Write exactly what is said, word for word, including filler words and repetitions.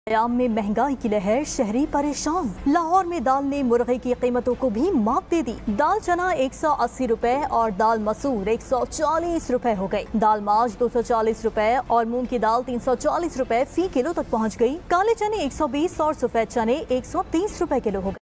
आयाम में महंगाई की लहर, शहरी परेशान। लाहौर में दाल ने मुर्गे की कीमतों को भी मात दे दी। दाल चना एक सौ अस्सी रुपए और दाल मसूर एक सौ चालीस रुपए हो गई। दाल माज दो सौ चालीस रुपए और मूंग की दाल तीन सौ चालीस रुपए फी किलो तक पहुंच गई। काले चने एक सौ बीस और सफेद चने एक सौ तीस रुपए किलो हो गए।